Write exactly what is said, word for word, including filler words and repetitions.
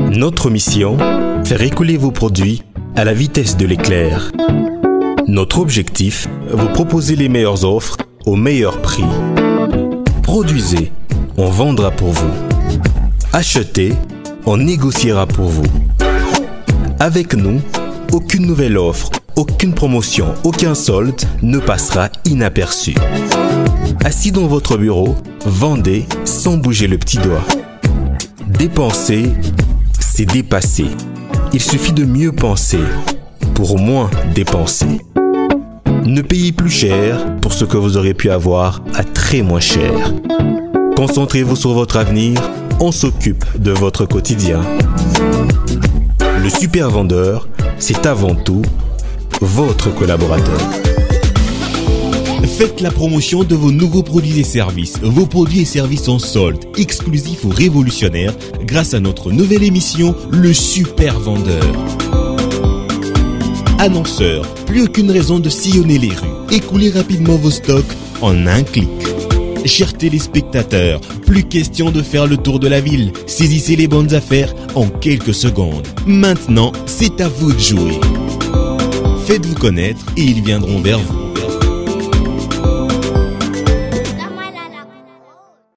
Notre mission, faire écouler vos produits à la vitesse de l'éclair. Notre objectif, vous proposer les meilleures offres au meilleur prix. Produisez, on vendra pour vous. Achetez, on négociera pour vous. Avec nous, aucune nouvelle offre, aucune promotion, aucun solde ne passera inaperçu. Assis dans votre bureau, vendez sans bouger le petit doigt. Dépenser, c'est dépasser. Il suffit de mieux penser pour moins dépenser. Ne payez plus cher pour ce que vous aurez pu avoir à très moins cher. Concentrez-vous sur votre avenir, on s'occupe de votre quotidien. Le super vendeur, c'est avant tout votre collaborateur. Faites la promotion de vos nouveaux produits et services. Vos produits et services en solde, exclusifs ou révolutionnaires, grâce à notre nouvelle émission, Le Super Vendeur. Annonceurs, plus aucune raison de sillonner les rues. Écoulez rapidement vos stocks en un clic. Chers téléspectateurs, plus question de faire le tour de la ville. Saisissez les bonnes affaires en quelques secondes. Maintenant, c'est à vous de jouer. Faites-vous connaître et ils viendront vers vous.